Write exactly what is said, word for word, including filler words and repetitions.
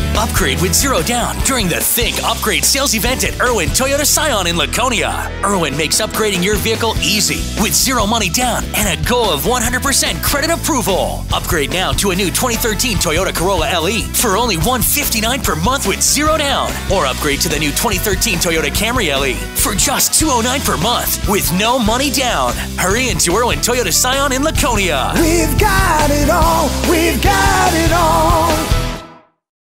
Upgrade with zero down during the Think Upgrade sales event at Irwin Toyota Scion in Laconia. Irwin makes upgrading your vehicle easy with zero money down and a goal of one hundred percent credit approval. Upgrade now to a new twenty thirteen Toyota Corolla L E for only one hundred fifty-nine dollars per month with zero down. Or upgrade to the new twenty thirteen Toyota Camry L E for just two hundred nine dollars per month with no money down. Hurry into Irwin Toyota Scion in Laconia. We've got it all. We've got it all.